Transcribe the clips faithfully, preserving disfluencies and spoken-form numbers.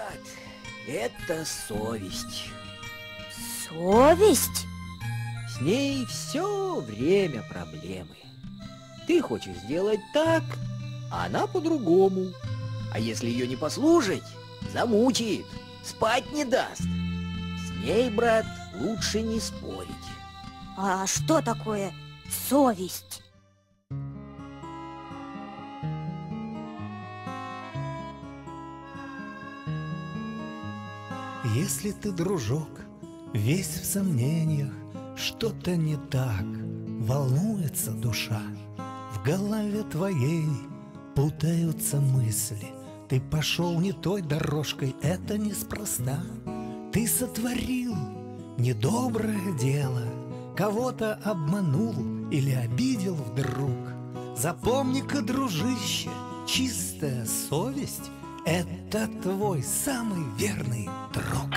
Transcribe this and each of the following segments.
брат, это совесть. Совесть? С ней все время проблемы. Ты хочешь сделать так, а она по-другому. А если ее не послушать, замучает, спать не даст. С ней, брат, лучше не спорить. А что такое совесть? Если ты, дружок, весь в сомнениях, что-то не так, волнуется душа, в голове твоей путаются мысли, ты пошел не той дорожкой, это неспроста. Ты сотворил недоброе дело, кого-то обманул или обидел вдруг. Запомни-ка, дружище, чистая совесть — это твой самый верный друг.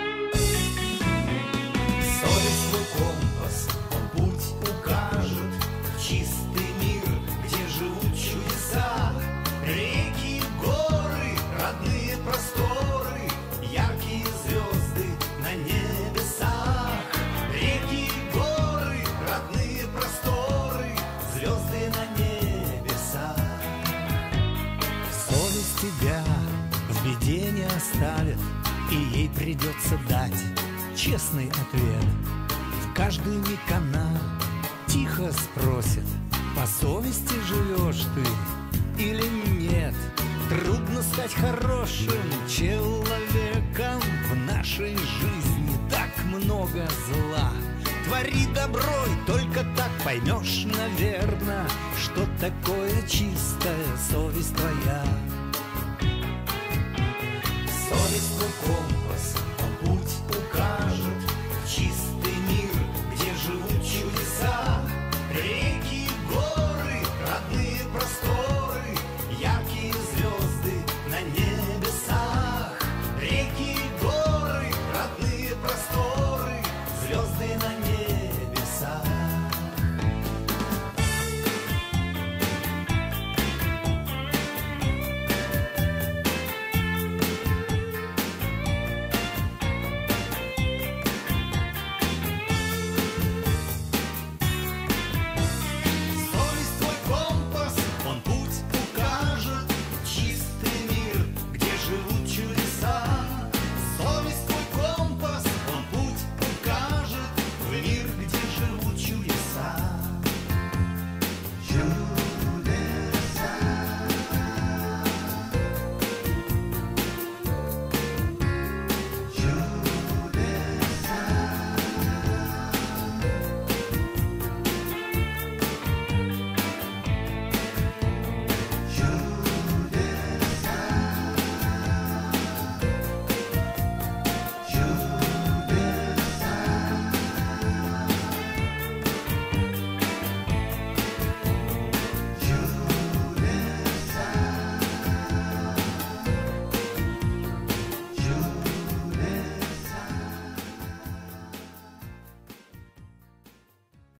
Совесть твой компас, он путь укажет в чистый мир, где живут чудеса. Реки, горы, родные просторы, яркие звезды на небесах. Реки, горы, родные просторы, звезды на небесах. Совесть тебя в беде не оставит, и ей придется дать честный ответ. В каждый миг она тихо спросит: по совести живешь ты или нет? Трудно стать хорошим человеком, в нашей жизни так много зла. Твори добро, и только так поймешь, наверно, что такое чистая совесть твоя. Совесть твой компас,